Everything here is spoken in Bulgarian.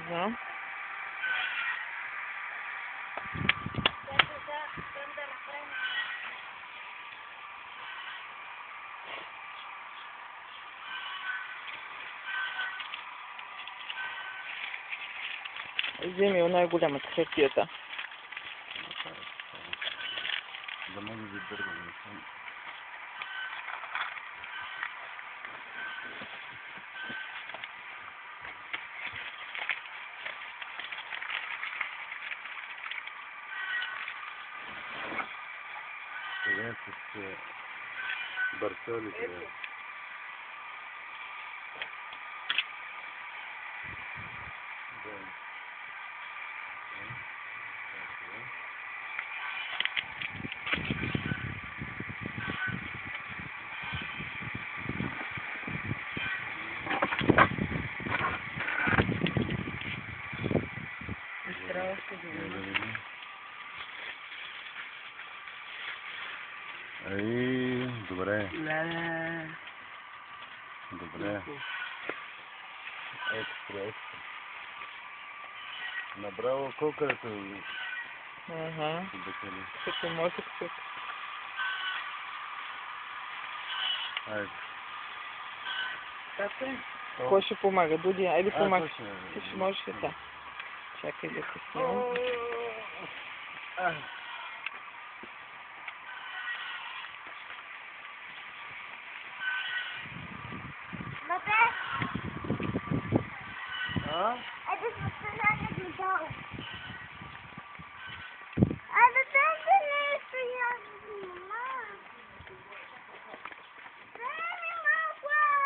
Ага. Вземи у най-голямата хартията. Да може да издържам. Това с барсалите. Ай, добре. Добре. Екстра. Набрало колко е това? Ага. Като мозък тук. Айде. Кой ще помага? Дуди, айде помага. Ти ще можеш ли така? Чакай да се снимам.